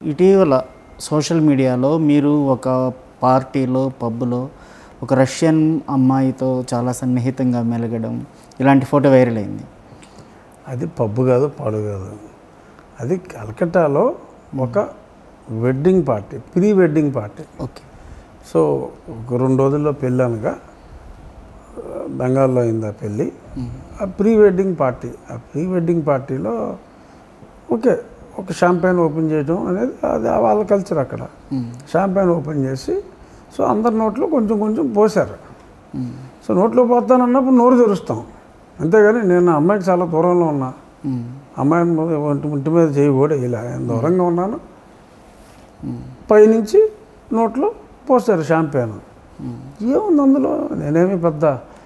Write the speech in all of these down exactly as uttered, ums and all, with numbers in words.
ఇటీవల సోషల్ మీడియాలో మీరు ఒక పార్టీలో పబ్లో ఒక రష్యన్ అమ్మాయితో చాలా సన్నిహితంగా మెలగడం ఇలాంటి ఫోటో వైరల్ అయింది. అది పబ్బు కాదు, పాడు కాదు. అది కలకట్టాలో ఒక wedding party, pre wedding party. Okay. So ఒక రెండు రోజుల్లో పెళ్ళి అనగా బెంగాల్లో అయింది ఆ పెళ్ళి. ఆ ప్రీ వెడ్డింగ్ పార్టీ ఆ ప్రీ వెడ్డింగ్ పార్టీలో ఓకే ఒక షాంపైన్ ఓపెన్ చేయడం అనేది అది వాళ్ళ కల్చర్. అక్కడ షాంపైన్ ఓపెన్ చేసి సో అందరి నోట్లో కొంచెం కొంచెం పోసారు. సో నోట్లో పోతానన్నప్పుడు నోరు తెరుస్తాం, అంతేగాని నేను అమ్మాయికి చాలా దూరంలో ఉన్నా, అమ్మాయిని ఒంటి ఒంటి మీద చేయి కూడా ఇలా దూరంగా ఉన్నాను. పైనుంచి నోట్లో పోస్తారు షాంపైన్. ఏముంది అందులో? నేనేమి పెద్ద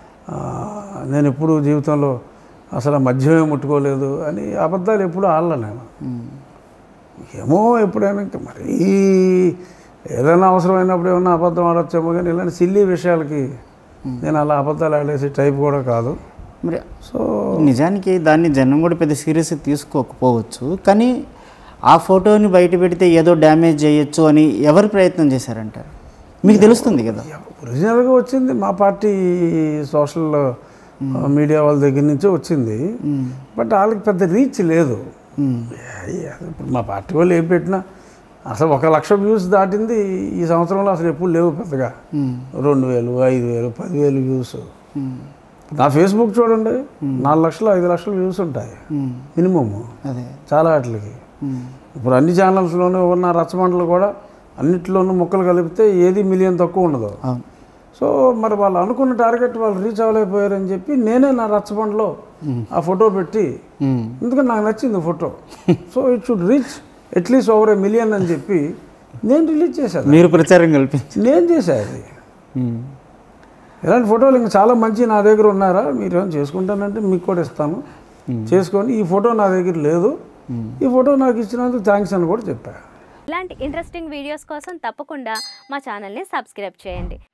నేను ఎప్పుడు జీవితంలో అసలు మద్యమే ముట్టుకోలేదు అని అబద్ధాలు ఎప్పుడు ఆడలే నేను. ఏమో ఎప్పుడైనా ఇంకా మరి ఏదైనా అవసరమైనప్పుడు ఏమన్నా అబద్ధం ఆడొచ్చేమో, కానీ ఇలాంటి సిల్లీ విషయాలకి నేను అలా అబద్ధాలు ఆడేసి టైప్ కూడా కాదు. మరి సో నిజానికి దాన్ని జనం కూడా పెద్ద సీరియస్గా తీసుకోకపోవచ్చు, కానీ ఆ ఫోటోని బయట పెడితే ఏదో డ్యామేజ్ చేయొచ్చు అని ఎవరు ప్రయత్నం చేశారంటారు? మీకు తెలుస్తుంది కదా. ఒరిజినల్గా వచ్చింది మా పార్టీ సోషల్ మీడియా వాళ్ళ దగ్గర నుంచే వచ్చింది. బట్ వాళ్ళకి పెద్ద రీచ్ లేదు. ఇప్పుడు మా పార్టీ వాళ్ళు ఏం పెట్టినా అసలు ఒక లక్ష వ్యూస్ దాటింది ఈ సంవత్సరంలో అసలు ఎప్పుడు లేవు పెద్దగా. రెండు వేలు ఐదు వేలు పదివేలు వ్యూస్. నా ఫేస్బుక్ చూడండి, నాలుగు లక్షలు ఐదు లక్షలు వ్యూస్ ఉంటాయి మినిమము చాలా వాటికి. ఇప్పుడు అన్ని ఛానల్స్లోనూ ఉన్న రచ్చబండలు కూడా అన్నింటిలోనూ ముక్కలు కలిపితే ఏది మిలియన్ తక్కువ ఉండదు. సో మరి వాళ్ళు అనుకున్న టార్గెట్ వాళ్ళు రీచ్ అవ్వలేకపోయారని చెప్పి నేనే నా రచ్చబండలో ఆ ఫోటో పెట్టి, ఎందుకంటే నాకు నచ్చింది photo, so it should reach at least over a million అని చెప్పి నేను రిలీజ్ చేశాను. మీరు ప్రచారం కల్పించి నేను చేశాను అది. ఇలాంటి ఫోటోలు ఇంకా చాలా మంచి నా దగ్గర ఉన్నారా, మీరు ఏమైనా చేసుకుంటానంటే మీకు కూడా ఇస్తాను, చేసుకొని ఈ ఫోటో నా దగ్గర లేదు, ఈ ఫోటో నాకు ఇచ్చినందుకు థ్యాంక్స్ అని కూడా చెప్పాను. ఇలాంటి ఇంట్రెస్టింగ్ వీడియోస్ కోసం తప్పకుండా మా ఛానల్ని సబ్స్క్రైబ్ చేయండి.